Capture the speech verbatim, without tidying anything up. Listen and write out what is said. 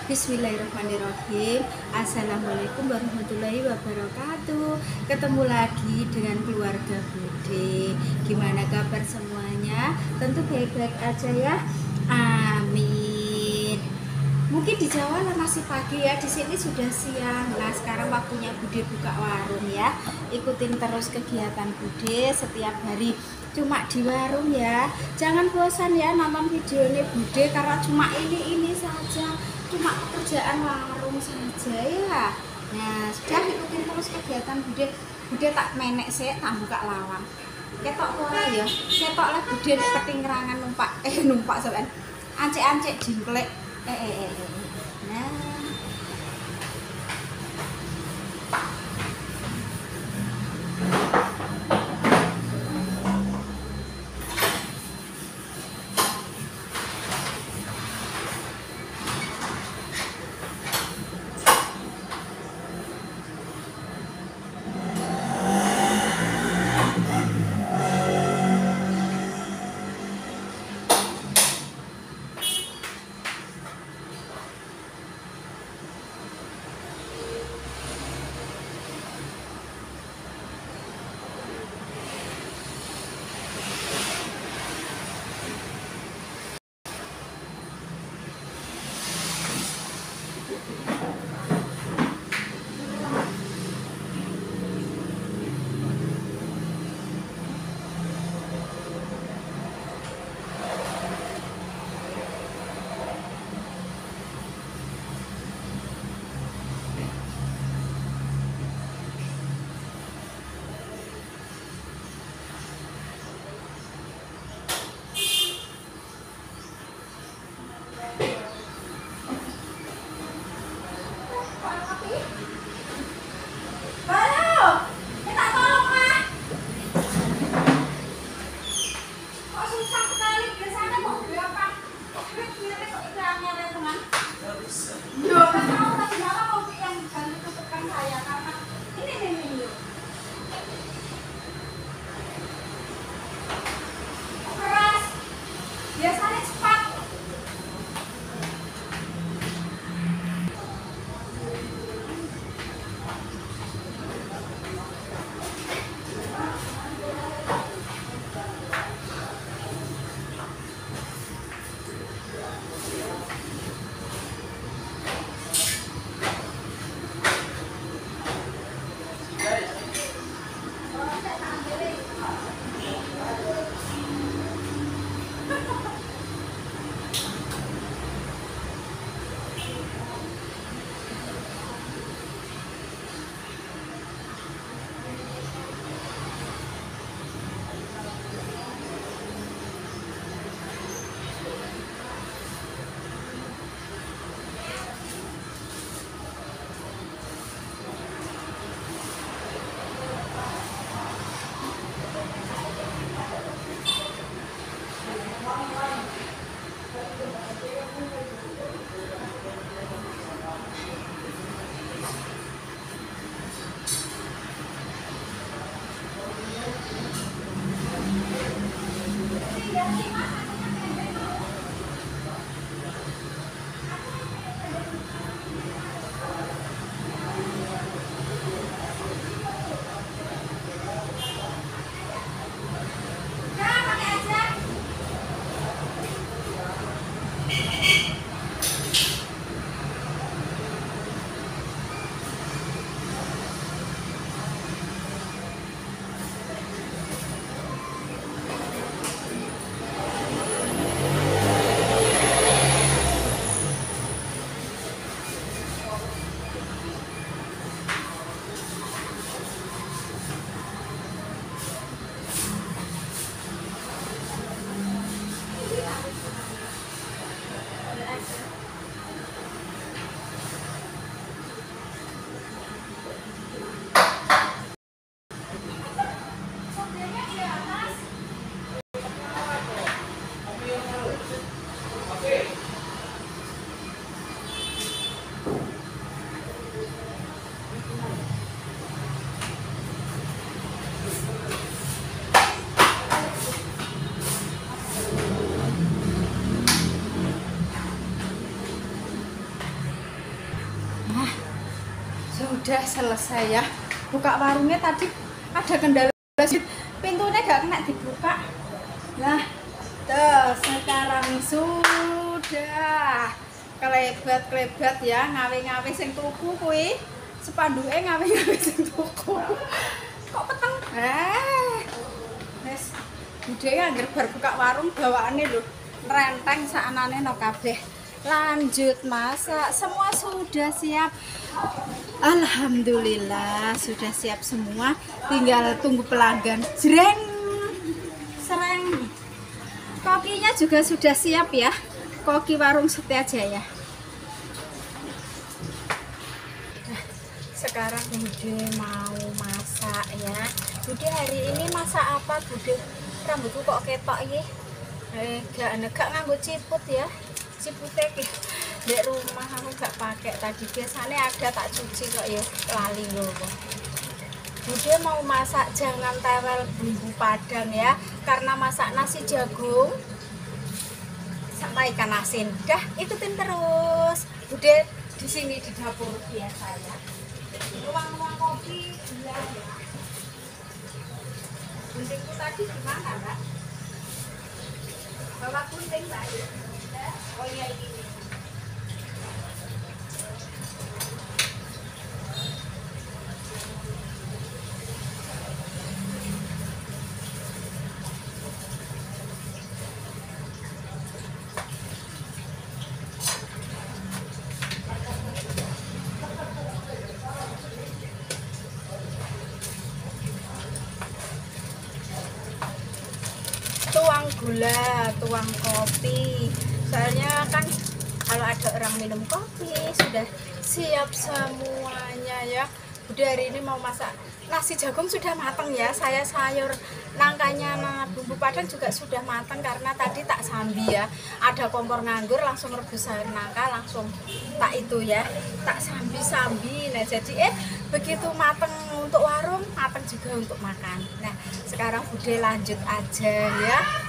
Bismillahirrahmanirrahim. Assalamualaikum warahmatullahi wabarakatuh. Ketemu lagi dengan keluarga Bude. Gimana kabar semuanya? Tentu baik-baik aja ya. Amin. Mungkin di Jawa lah masih pagi ya, di sini sudah siang. Nah, sekarang waktunya Bude buka warung ya. Ikutin terus kegiatan Bude setiap hari. Cuma di warung ya. Jangan bosan ya nonton videonya Bude karena cuma ini-ini saja. Cuma pekerjaan warung saja ya. Nah, sudah ikutin terus kegiatan Bude. Bude tak menek sih, tak buka lawang. Ketok ora ya. Ketok lah Bude nek ketingrangan numpak eh numpak sampean. Ancek-ancek jingklek. Eh eh eh. eh. Nah. Nah, sudah selesai ya. Buka warungnya tadi ada kendala, pintunya gak kena dibuka. Nah, tuh sekarang sudah kelebat-kelebat ya, ngawe-ngawe sing tuku kuwi. Sepanduke ngawe-ngawe sing tuku. Kok peteng? Eh. Wes, budhe anggere bar buka warung bawaane lho, renteng saknane no kabeh. Lanjut masak, semua sudah siap. Alhamdulillah sudah siap semua, tinggal tunggu pelanggan. Jreng, sereng. Kokinya juga sudah siap ya, koki warung Setia Jaya. Nah, sekarang Bude mau masak ya. Bude hari ini masak apa Bude? Rambutku kok ketok ini? Eh, gak gak nganggo ciput ya. Ciputnya di rumah aku gak pakai tadi, biasanya ada tak cuci kok ya, lali loh. Bude mau masak jangan tewel bumbu padang ya, karena masak nasi jagung sama ikan asin. Dah, ikutin terus. Bude di sini di dapur biasa ya. Ruang-ruang kopi gila ya. Guntingku tadi gimana, Mbak? Bawa gunting, Mbak. Oh iya ini. Tuang gula, tuang kopi. Soalnya kan kalau ada orang minum kopi sudah siap semuanya ya. Bude hari ini mau masak nasi jagung sudah matang ya. Saya sayur nangkanya, nah, bumbu padang juga sudah matang karena tadi tak sambi ya. Ada kompor nganggur, langsung rebus sayur nangka, langsung tak itu ya, tak sambi-sambi. Nah jadi eh begitu matang untuk warung, matang juga untuk makan. Nah sekarang Bude lanjut aja ya.